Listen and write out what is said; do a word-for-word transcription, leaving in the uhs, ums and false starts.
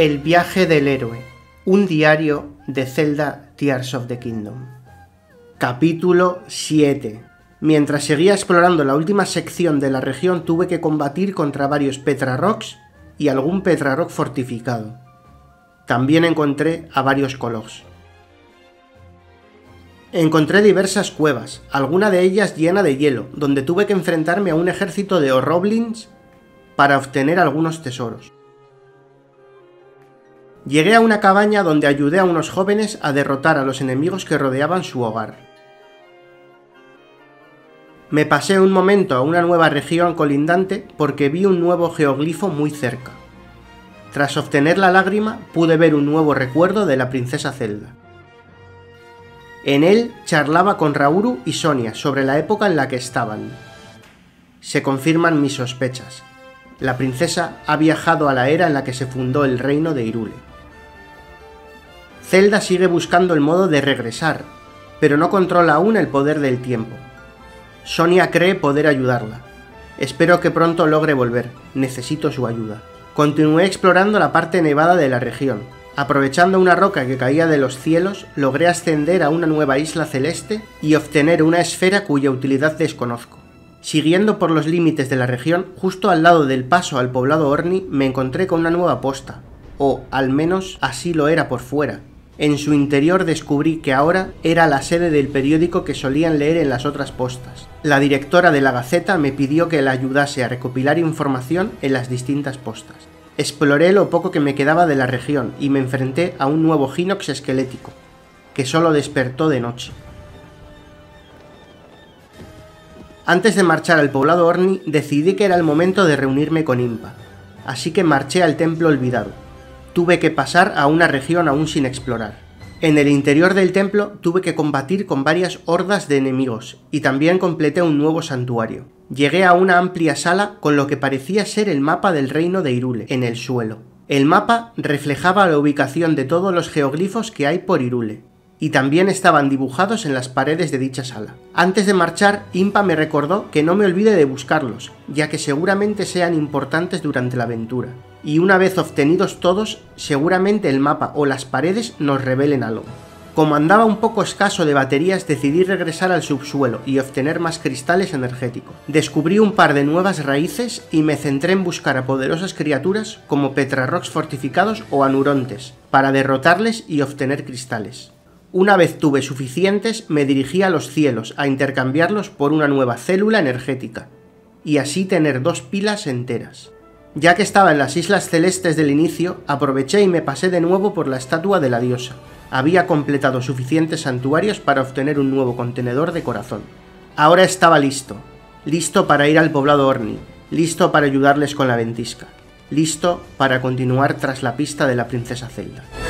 El viaje del héroe, un diario de Zelda Tears of the Kingdom. Capítulo siete. Mientras seguía explorando la última sección de la región, tuve que combatir contra varios Petra Rocks y algún Petra Rock fortificado. También encontré a varios Kologs. Encontré diversas cuevas, alguna de ellas llena de hielo, donde tuve que enfrentarme a un ejército de Oroblins para obtener algunos tesoros. Llegué a una cabaña donde ayudé a unos jóvenes a derrotar a los enemigos que rodeaban su hogar. Me pasé un momento a una nueva región colindante porque vi un nuevo geoglifo muy cerca. Tras obtener la lágrima, pude ver un nuevo recuerdo de la princesa Zelda. En él charlaba con Rauru y Sonia sobre la época en la que estaban. Se confirman mis sospechas. La princesa ha viajado a la era en la que se fundó el reino de Hyrule. Zelda sigue buscando el modo de regresar, pero no controla aún el poder del tiempo. Sonia cree poder ayudarla. Espero que pronto logre volver, necesito su ayuda. Continué explorando la parte nevada de la región. Aprovechando una roca que caía de los cielos, logré ascender a una nueva isla celeste y obtener una esfera cuya utilidad desconozco. Siguiendo por los límites de la región, justo al lado del paso al poblado Orni, me encontré con una nueva posta, o al menos así lo era por fuera. En su interior descubrí que ahora era la sede del periódico que solían leer en las otras postas. La directora de la Gaceta me pidió que la ayudase a recopilar información en las distintas postas. Exploré lo poco que me quedaba de la región y me enfrenté a un nuevo Hinox esquelético, que solo despertó de noche. Antes de marchar al poblado Orni, decidí que era el momento de reunirme con Impa, así que marché al templo olvidado. Tuve que pasar a una región aún sin explorar. En el interior del templo tuve que combatir con varias hordas de enemigos y también completé un nuevo santuario. Llegué a una amplia sala con lo que parecía ser el mapa del reino de Hyrule en el suelo. El mapa reflejaba la ubicación de todos los geoglifos que hay por Hyrule, y también estaban dibujados en las paredes de dicha sala. Antes de marchar, Impa me recordó que no me olvide de buscarlos, ya que seguramente sean importantes durante la aventura, y una vez obtenidos todos, seguramente el mapa o las paredes nos revelen algo. Como andaba un poco escaso de baterías, decidí regresar al subsuelo y obtener más cristales energéticos. Descubrí un par de nuevas raíces y me centré en buscar a poderosas criaturas como Petra Rocks fortificados o Anurontes, para derrotarles y obtener cristales. Una vez tuve suficientes, me dirigí a los cielos a intercambiarlos por una nueva célula energética, y así tener dos pilas enteras. Ya que estaba en las islas celestes del inicio, aproveché y me pasé de nuevo por la estatua de la diosa. Había completado suficientes santuarios para obtener un nuevo contenedor de corazón. Ahora estaba listo, listo para ir al poblado Orni, listo para ayudarles con la ventisca, listo para continuar tras la pista de la princesa Zelda.